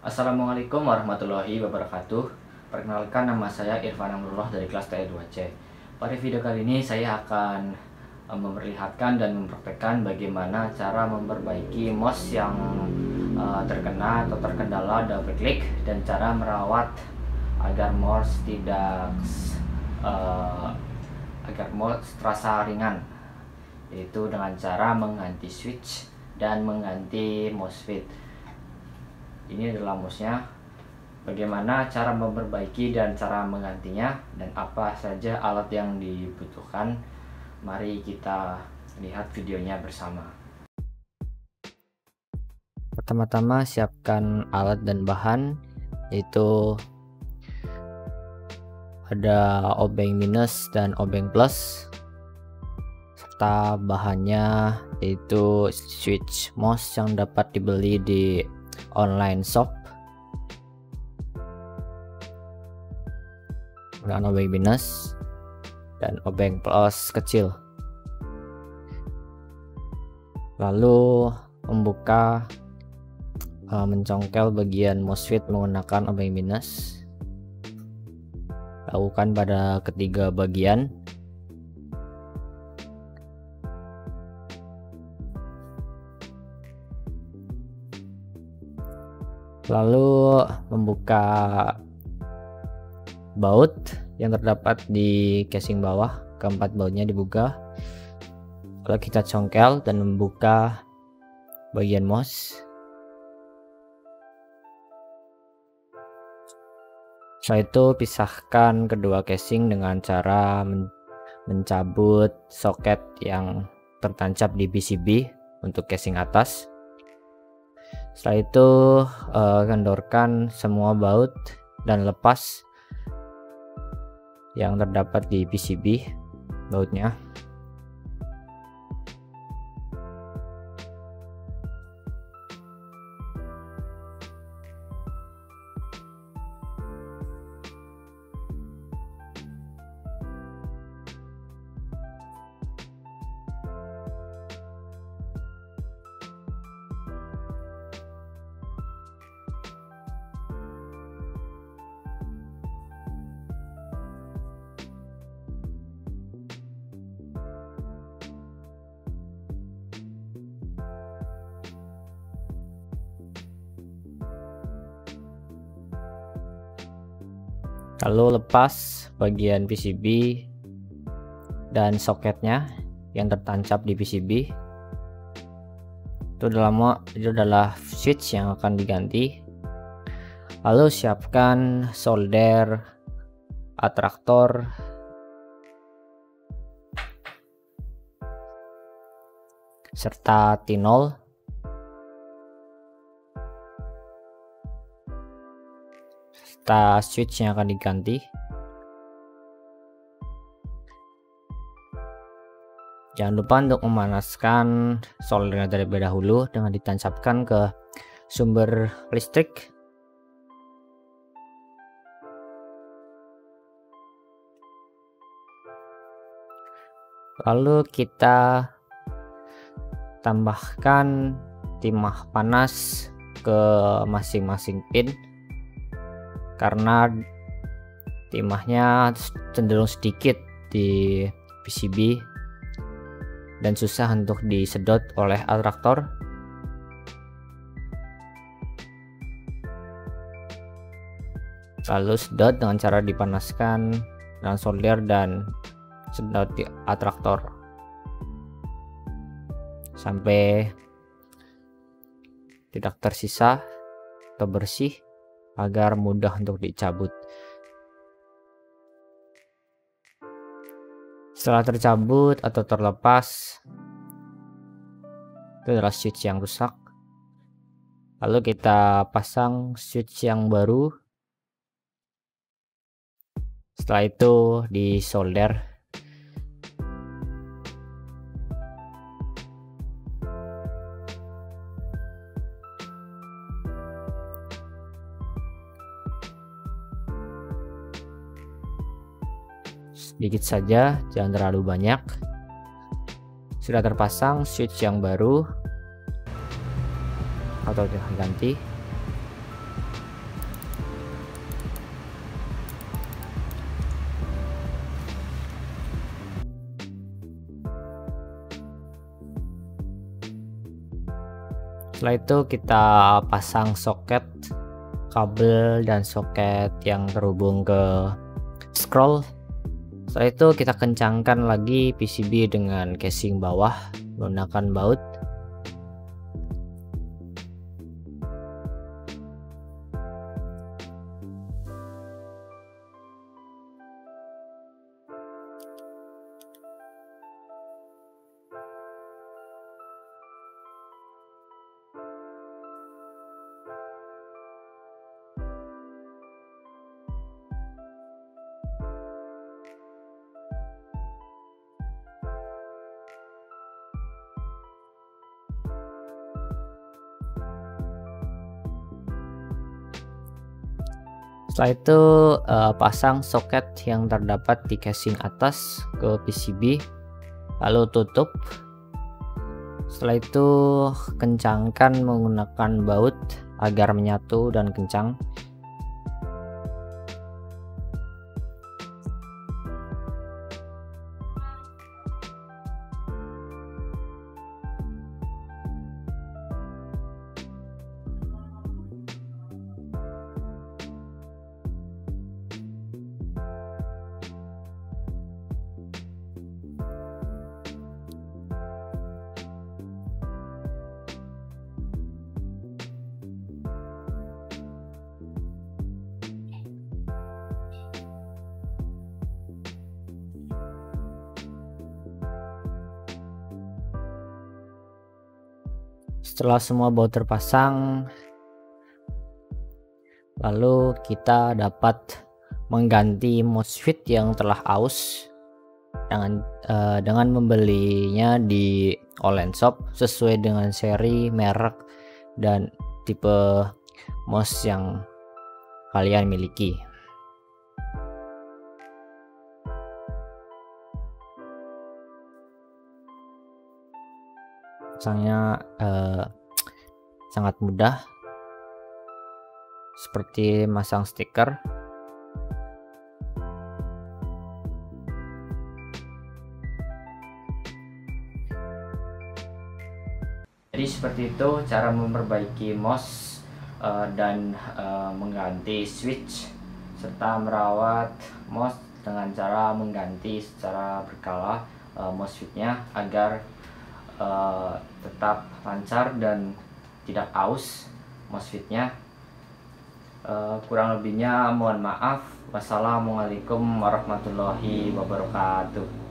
Assalamualaikum warahmatullahi wabarakatuh. Perkenalkan, nama saya Irfan Amrullah dari kelas TE2C. Pada video kali ini saya akan memperlihatkan dan mempraktekkan bagaimana cara memperbaiki mouse yang terkena atau terkendala double click dan cara merawat agar mouse terasa ringan, yaitu dengan cara mengganti switch dan mengganti mouse fit. Ini adalah mouse-nya. Bagaimana cara memperbaiki dan cara menggantinya, dan apa saja alat yang dibutuhkan. Mari kita lihat videonya bersama. Pertama-tama siapkan alat dan bahan, yaitu ada obeng minus dan obeng plus, serta bahannya yaitu switch mouse yang dapat dibeli di online shop dengan obeng minus dan obeng plus kecil. Lalu membuka mencongkel bagian mouse fit menggunakan obeng minus. Lakukan pada ketiga bagian. Lalu membuka baut yang terdapat di casing bawah, keempat bautnya dibuka. Lalu kita congkel dan membuka bagian mouse. Setelah itu pisahkan kedua casing dengan cara mencabut soket yang tertancap di PCB untuk casing atas. Setelah itu kendorkan semua baut dan lepas yang terdapat di PCB bautnya. Lalu lepas bagian PCB dan soketnya yang tertancap di PCB. Itu adalah switch yang akan diganti. Lalu siapkan solder atraktor serta tinol. Serta switch yang akan diganti. Jangan lupa untuk memanaskan soldernya terlebih dahulu dengan ditancapkan ke sumber listrik. Lalu kita tambahkan timah panas ke masing-masing pin, karena timahnya cenderung sedikit di PCB dan susah untuk disedot oleh atraktor. Lalu sedot dengan cara dipanaskan dengan solder dan sedot di atraktor sampai tidak tersisa atau bersih, agar mudah untuk dicabut. Setelah tercabut atau terlepas, itu adalah switch yang rusak. Lalu kita pasang switch yang baru. Setelah itu disolder. Sedikit saja, jangan terlalu banyak. Sudah terpasang switch yang baru atau ganti. Setelah itu kita pasang soket, kabel dan soket yang terhubung ke scroll. Setelah itu kita kencangkan lagi PCB dengan casing bawah menggunakan baut. Setelah itu pasang soket yang terdapat di casing atas ke PCB, lalu tutup. Setelah itu kencangkan menggunakan baut agar menyatu dan kencang. Setelah semua baut terpasang, lalu kita dapat mengganti MOSFET yang telah aus dengan membelinya di online shop sesuai dengan seri, merek, dan tipe MOS yang kalian miliki. Pasangnya sangat mudah, seperti masang stiker. Jadi seperti itu cara memperbaiki MOS dan mengganti switch serta merawat MOS dengan cara mengganti secara berkala MOSFET-nya agar tetap lancar dan tidak aus MOSFET-nya. Kurang lebihnya mohon maaf. Wassalamualaikum warahmatullahi wabarakatuh.